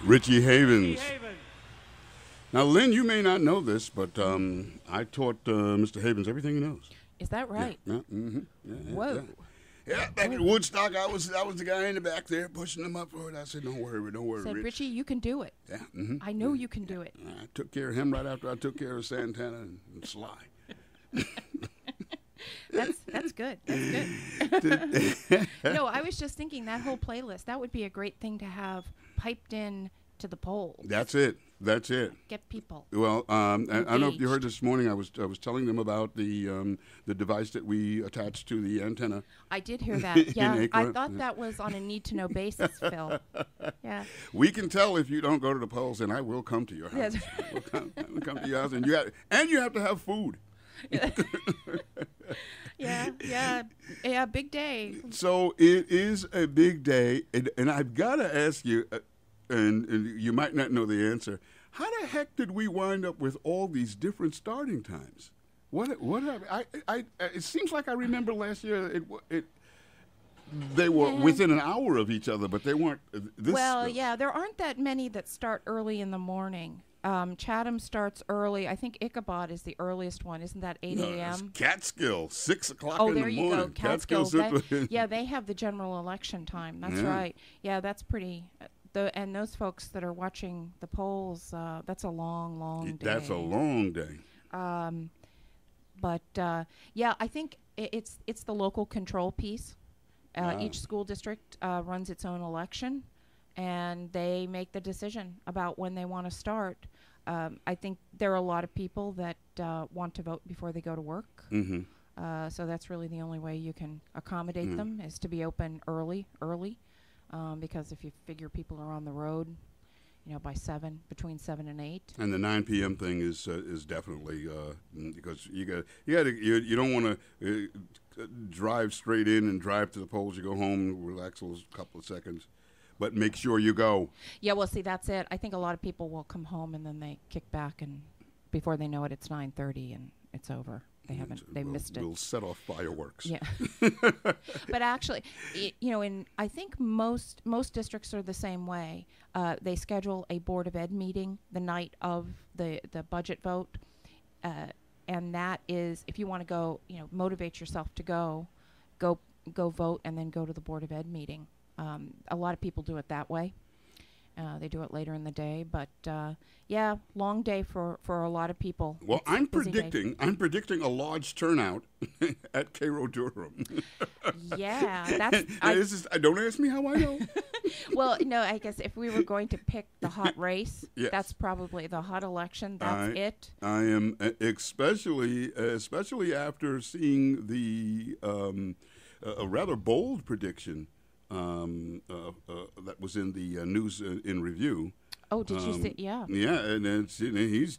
Richie Havens. Now, Lynn, you may not know this, but I taught Mr. Havens everything he knows. Is that right? Yeah, yeah, Whoa. Yeah, back at Woodstock, I was the guy in the back there pushing him up for it. I said, don't worry, Said, Rich. Richie, you can do it. Yeah. I know you can do it. I took care of him right after I took care of Santana and Sly. That's good. That's good. No, I was just thinking that whole playlist, that would be a great thing to have piped in to the polls. That's it. Get people. Well, I don't know if you heard this morning. I was telling them about the device that we attached to the antenna. I did hear that. Yeah, I Akron. thought that was on a need-to-know basis, Phil. Yeah. We can tell if you don't go to the polls, and I will come to your house. Yes. I will come to your house, and you have to have food. Yeah, big day. So it is a big day, and I've got to ask you, and you might not know the answer. How the heck did we wind up with all these different starting times? What it seems like I remember last year they were within an hour of each other, but they weren't. There aren't that many that start early in the morning. Chatham starts early. I think Ichabod is the earliest one. Isn't that 8 a.m.? Catskill, 6 o'clock in the morning. morning. Oh, there you go. Catskill. Yeah, they have the general election time. That's right. Yeah, that's pretty. And those folks that are watching the polls, that's a long, long day. That's a long day. I think it's the local control piece. Each school district runs its own election, and they make the decision about when they want to start. I think there are a lot of people that want to vote before they go to work. Mm-hmm. So that's really the only way you can accommodate them, is to be open early. Because if you figure people are on the road, by between 7 and 8. And the 9 p.m. thing is definitely because you don't want to drive straight in and drive to the polls. You go home, relax a couple of seconds, but make sure you go. Yeah, well, see, that's it. I think a lot of people will come home and then they kick back, and before they know it, it's 9:30 and it's over. They missed it. We'll set off fireworks. Yeah. But actually, I think most districts are the same way. They schedule a Board of Ed meeting the night of the budget vote. And that is, if you want to go, motivate yourself to go vote and then go to the Board of Ed meeting. A lot of people do it that way. They do it later in the day, but long day for a lot of people. Well, It's I'm a busy day. predicting a large turnout at Cairo Durham. Yeah, don't ask me how I know. Well, no, I guess if we were going to pick the hot race, Yes. that's probably the hot election. That's it. I am especially after seeing the a rather bold prediction. That was in the news in review. Oh, did you see? Yeah. Yeah, and he's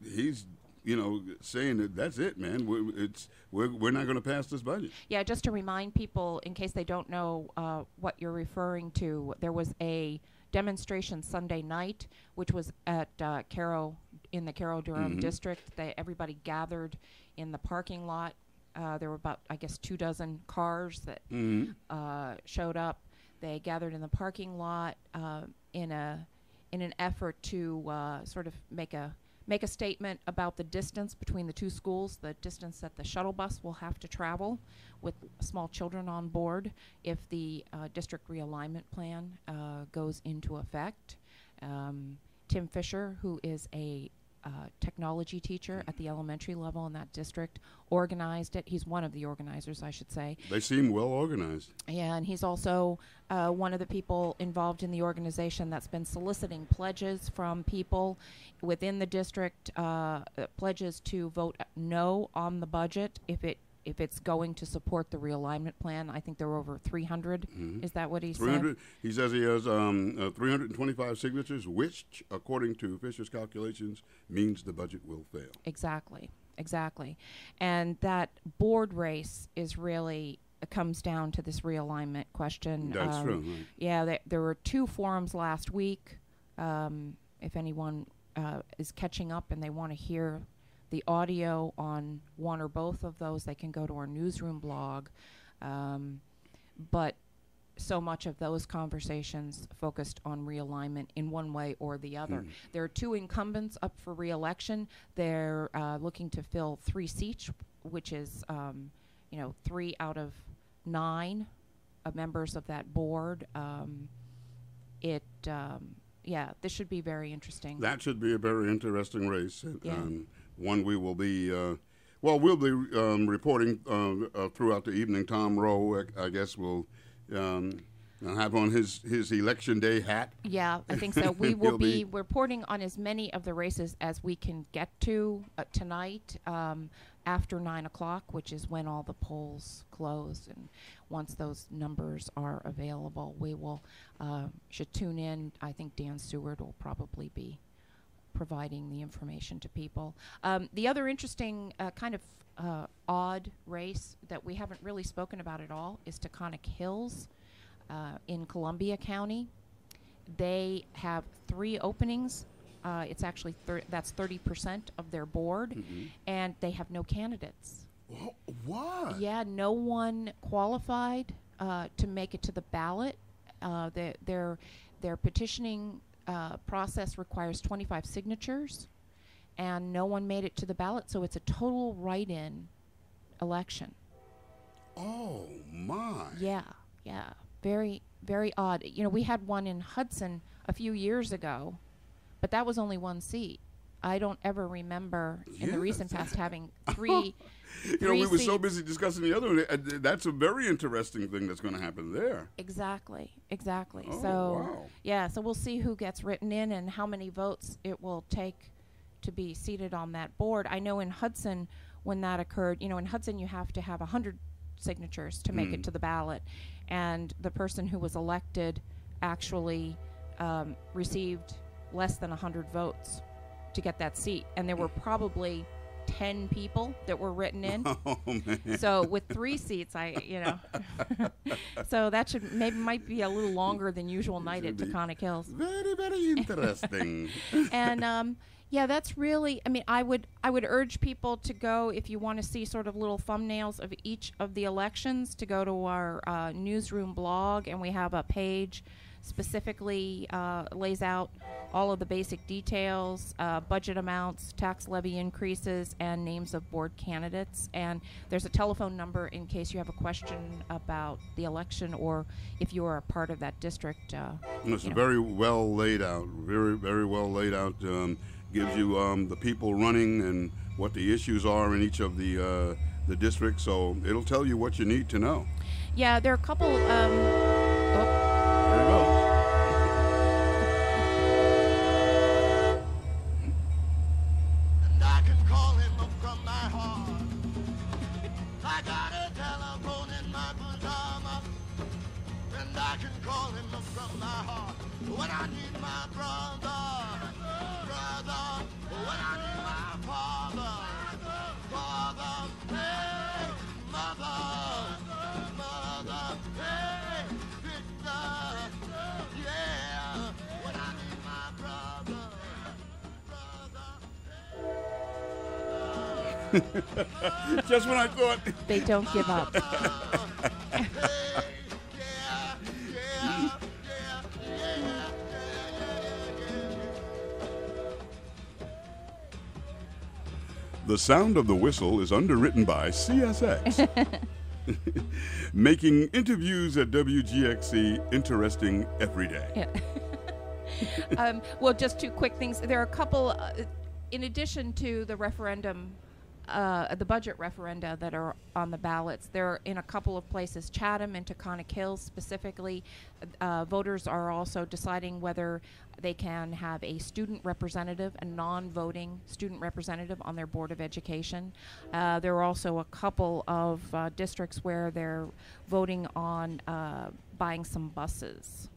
saying that's it, man. We're not going to pass this budget. Yeah, just to remind people, in case they don't know what you're referring to, there was a demonstration Sunday night, which was at in the Cairo Durham district. Everybody gathered in the parking lot. There were about, 24 cars that showed up. They gathered in the parking lot in an effort to sort of make a statement about the distance between the two schools, the distance that the shuttle bus will have to travel with small children on board if the district realignment plan goes into effect. Tim Fisher, who is a technology teacher at the elementary level in that district, organized it. He's one of the organizers, I should say. They seem well organized. Yeah, and he's also one of the people involved in the organization that's been soliciting pledges from people within the district, pledges to vote no on the budget if it's going to support the realignment plan. I think there were over 300. Is that what he said? He says he has 325 signatures, which, according to Fisher's calculations, means the budget will fail. Exactly. And that board race is really comes down to this realignment question. That's true. Right. Yeah, there were 2 forums last week. If anyone is catching up and they want to hear the audio on one or both of those, they can go to our newsroom blog. But so much of those conversations focused on realignment in one way or the other. There are 2 incumbents up for reelection. They're looking to fill 3 seats, which is 3 out of 9 members of that board. This should be very interesting. That should be a very interesting race. Yeah. One we will be, we'll be reporting throughout the evening. Tom Rowe, I guess, will have on his election day hat. Yeah, I think so. We will be reporting on as many of the races as we can get to tonight after 9 o'clock, which is when all the polls close. And once those numbers are available, we will should tune in. I think Dan Seward will probably be providing the information to people. The other interesting kind of odd race that we haven't really spoken about at all is Taconic Hills in Columbia County. They have 3 openings. It's actually that's 30% of their board, and they have no candidates. What? Yeah, no one qualified to make it to the ballot. Their petitioning process requires 25 signatures, and no one made it to the ballot, so it's a total write-in election. Oh, my. Yeah. Very, very odd. We had one in Hudson a few years ago, but that was only 1 seat. I don't ever remember in the recent past having 3 we were so seats. busy discussing the other one. That's a very interesting thing that's going to happen there. Exactly. Oh, So, wow. yeah, so we'll see who gets written in and how many votes it will take to be seated on that board. I know in Hudson, when that occurred, in Hudson you have to have 100 signatures to make it to the ballot. And the person who was elected actually received less than 100 votes to get that seat. And there were probably 10 people that were written in. Oh, man. So with 3 seats, so that might be a little longer than usual night at Taconic Hills. Very, very interesting. And that's really, I would urge people to go, if you want to see sort of little thumbnails of each of the elections, to go to our newsroom blog, and we have a page specifically lays out all of the basic details, budget amounts, tax levy increases, and names of board candidates. And there's a telephone number in case you have a question about the election or if you are a part of that district. It's very well laid out, very, very well laid out. Gives you the people running and what the issues are in each of the districts, so it'll tell you what you need to know. Yeah, there are a couple. There it goes. And I can call him up from my heart. I got a telephone in my pajama. And I can call him up from my heart when I need my brother. When I need my father. Hey, mother, hey, Victor, yeah. When I need my brother. Just when I thought. They don't give up. The Sound of the Whistle is underwritten by CSX, making interviews at WGXC interesting every day. Yeah. Well, just 2 quick things. There are a couple, in addition to the referendum, the budget referenda that are on the ballots. They're in a couple of places, Chatham and Taconic Hills specifically. Voters are also deciding whether they can have a student representative, a non-voting student representative on their Board of Education. There are also a couple of districts where they're voting on buying some buses.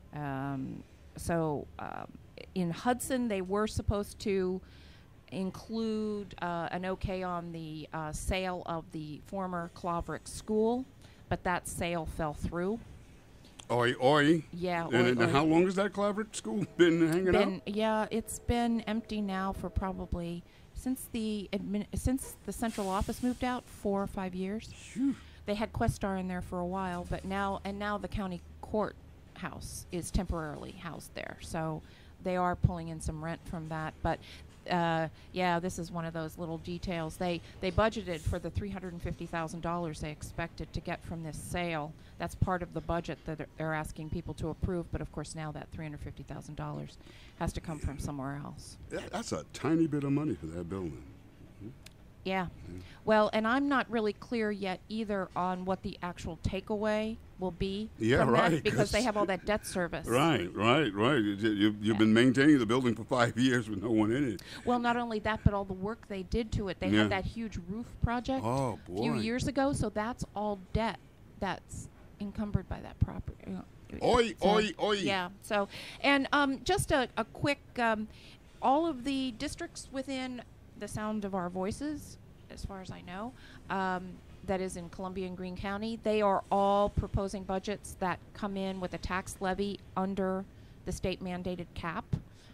In Hudson, they were supposed to include an okay on the sale of the former Claverick School, but that sale fell through. Oi, oi. Yeah. And how long has that Claverick School been hanging out? Yeah, it's been empty now for probably since the central office moved out 4 or 5 years. Phew. They had Questar in there for a while, but now the county courthouse is temporarily housed there. So they are pulling in some rent from that. But yeah, this is one of those little details. They budgeted for the $350,000 they expected to get from this sale. That's part of the budget that they're asking people to approve. But of course, now that $350,000 has to come from somewhere else. That's a tiny bit of money for that building. Yeah. Well, and I'm not really clear yet either on what the actual takeaway will be from that, because they have all that debt service. Right. You've been maintaining the building for 5 years with no one in it. Well, not only that, but all the work they did to it. They had that huge roof project a few years ago, so that's all debt that's encumbered by that property. Oi. Yeah. So, and just a quick, all of the districts within the sound of our voices, as far as I know, that is in Columbia and Greene County, they are all proposing budgets that come in with a tax levy under the state mandated cap.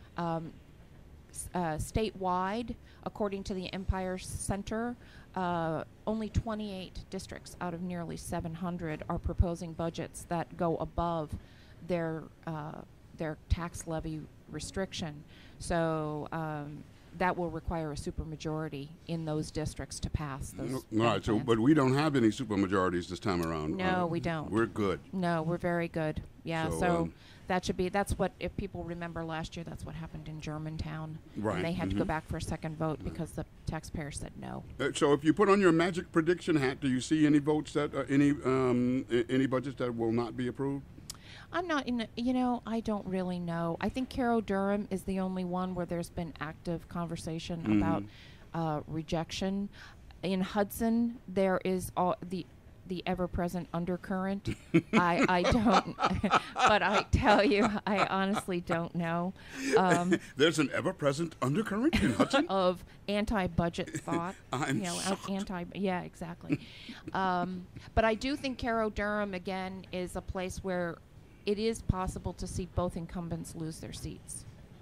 Statewide, according to the Empire Center, only 28 districts out of nearly 700 are proposing budgets that go above their tax levy restriction. So that will require a supermajority in those districts to pass those. All right, so but we don't have any supermajorities this time around. No, we don't. We're good. No, we're very good. Yeah, So, so that should be, that's what, if people remember last year, that's what happened in Germantown. Right, And they had to go back for a second vote because the taxpayers said no. So if you put on your magic prediction hat, do you see any votes that any budgets that will not be approved? I'm not in, I don't really know. I think Caro Durham is the only one where there's been active conversation about rejection. In Hudson, there is all the ever-present undercurrent. I don't, but I tell you, I honestly don't know. There's an ever-present undercurrent in Hudson? Of anti-budget thought. I'm shocked. Yeah, exactly. But I do think Caro Durham, again, is a place where it is possible to see both incumbents lose their seats.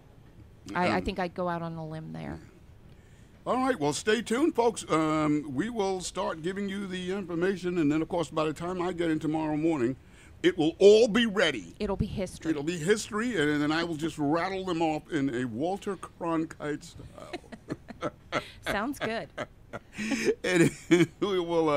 I think I'd go out on a limb there. All right, well, stay tuned, folks. We will start giving you the information, and then, of course, by the time I get in tomorrow morning, it will all be ready. It'll be history. It'll be history, and then I will just rattle them off in a Walter Cronkite style. Sounds good. And we will,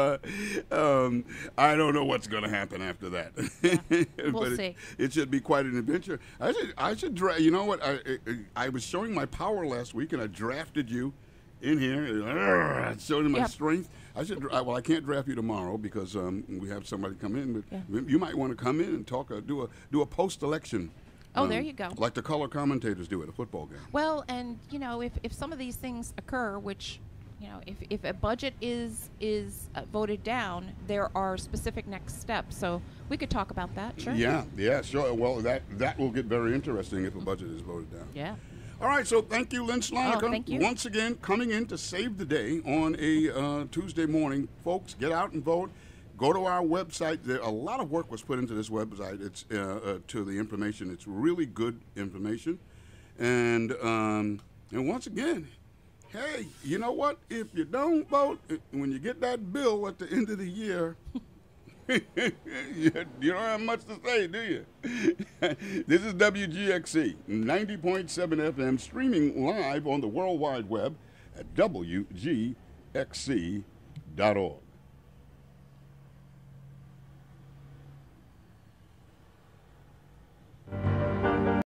I don't know what's going to happen after that. Yeah, we'll but see. It should be quite an adventure. I should you know what? I was showing my power last week, and I drafted you in here. I showed him my strength. I can't draft you tomorrow because we have somebody come in, but you might want to come in and talk, do a post-election. Oh, there you go. Like the color commentators do at a football game. Well, and, if some of these things occur, which, if a budget is voted down, there are specific next steps. So we could talk about that, sure. Yeah, sure. Well, that will get very interesting if a budget is voted down. Yeah. All right, so thank you, Lynn Sloneker. Oh, thank you. Once again, coming in to save the day on a Tuesday morning. Folks, get out and vote. Go to our website. A lot of work was put into this website. It's to the information. It's really good information. And once again, hey, you know what? If you don't vote, when you get that bill at the end of the year, you don't have much to say, do you? This is WGXC 90.7 FM, streaming live on the World Wide Web at WGXC.org.